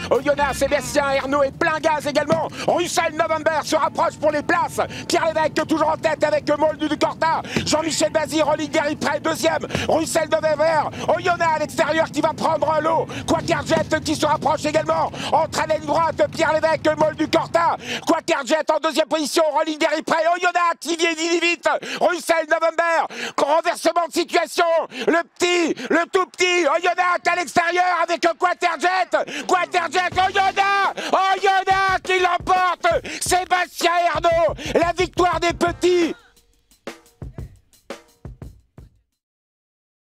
Oyonnax, Sébastien, Ernaud et plein gaz également. Russell November se rapproche pour les places. Pierre Lévesque toujours en tête avec Moldu du Corta. Jean-Michel Bazir, Rolling Gary près deuxième. Russell November. Oyonnax à l'extérieur qui va prendre un lot. Quaterjet qui se rapproche également. Entre à l'aile droite, Pierre Lévesque, Moldu du Corta. Quaterjet en deuxième position. Rolling Gary près. Oyonnax qui vient vite. Russell November. Renversement de situation. Le tout petit Oyonnax à l'extérieur avec Quaterjet. Quaterjet, Oyonnax qui l'emporte. Sébastien Ernaud, la victoire des petits.